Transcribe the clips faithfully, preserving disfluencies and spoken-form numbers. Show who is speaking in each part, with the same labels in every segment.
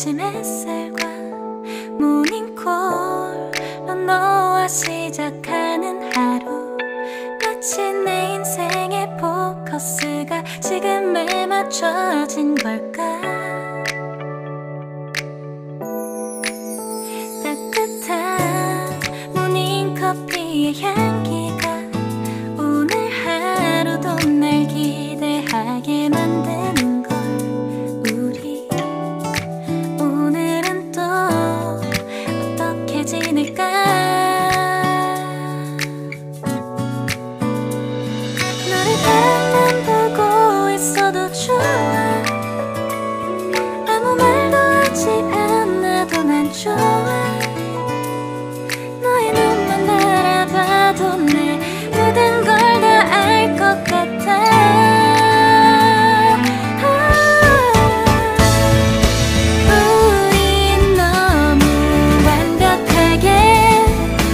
Speaker 1: 아침 햇살과 모닝콜로 너와 시작하는 하루, 마치 내 인생의 포커스가 지금에 맞춰진 걸까. 따뜻한 모닝커피의 향기가 오늘 하루도 날 기대하게 만드는 걸. 우리 오늘은 또 어떻게 지낼까. 너를 바라만 보고 있어도 좋아. 아무 말도 하지 않아도 난 좋아. 너의 눈만 바라봐도 내 모든 걸 다 알 것 같아. 우린 너무 완벽하게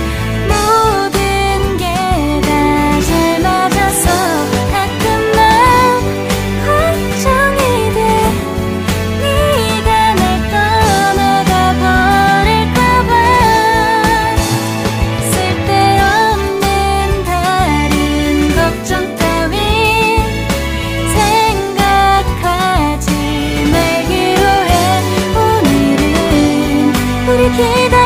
Speaker 1: 모든 게 다 잘 맞아서 가끔 난 걱정이 돼. 네가 날 떠나가 버릴까봐. 쓸데없는 다른 걱정 따윈 생각하지 말기로 해. 오늘은 우리 기다